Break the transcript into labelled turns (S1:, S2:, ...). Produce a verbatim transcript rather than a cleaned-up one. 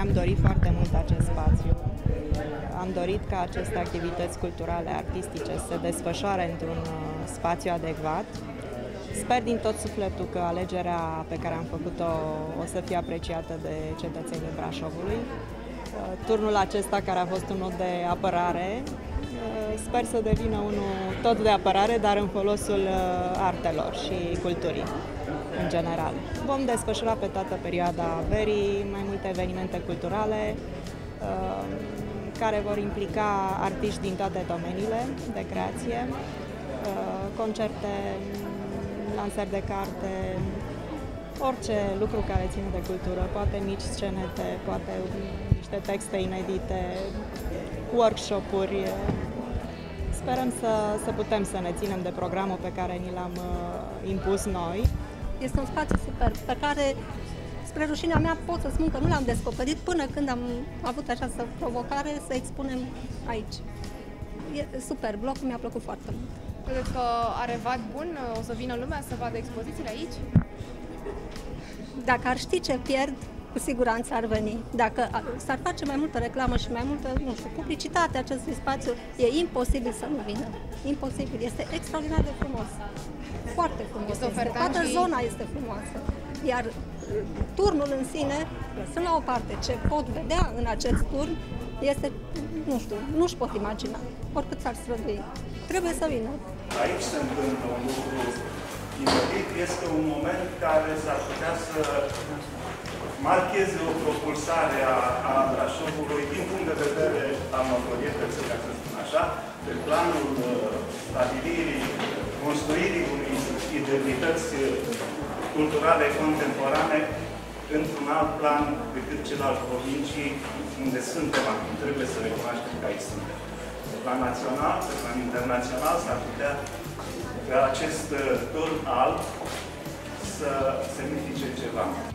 S1: ne-am dorit foarte mult acest spațiu. Am dorit ca aceste activități culturale, artistice să se desfășoare într-un spațiu adecvat. Sper din tot sufletul că alegerea pe care am făcut-o o să fie apreciată de cetățenii Brașovului. Turnul acesta, care a fost unul de apărare, sper să devină unul tot de apărare, dar în folosul artelor și culturii în general. Vom desfășura pe toată perioada verii mai multe evenimente culturale care vor implica artiști din toate domeniile de creație, concerte, lansări de carte, orice lucru care ține de cultură, poate mici scenete, poate niște texte inedite, workshop-uri. Sperăm să, să putem să ne ținem de programul pe care ni l-am uh, impus noi.
S2: Este un spațiu super, pe care, spre rușinea mea, pot să spun că nu l-am descoperit până când am avut această provocare să expunem aici. E super, blocul mi-a plăcut foarte mult.
S3: Credeți că are vad bun? O să vină lumea să vadă expozițiile aici?
S2: Dacă ar ști ce pierd, cu siguranță ar veni. Dacă s-ar face mai multă reclamă și mai multă, nu știu, publicitate acestui spațiu, e imposibil să nu vină. Imposibil. Este extraordinar de frumos. Foarte frumos.
S3: Este
S2: este. Toată
S3: și...
S2: zona este frumoasă. Iar turnul în sine, lăsând la o parte ce pot vedea în acest turn, este, nu știu, nu-și pot imagina, oricât s-ar strădui. Trebuie să vină.
S4: Aici se întâmplă un lucru inedit, este un moment care s-ar putea să marcheze o propulsare a, a Brașovului din punct de vedere al notorietății, ca să spun așa, pe planul uh, stabilirii, construirii unei identități culturale contemporane într-un alt plan decât cel al provinciei, unde suntem acum. Trebuie să recunoaștem că aici suntem. Pe plan național, pe plan internațional, s-ar putea ca acest turn alb să semnifice ceva.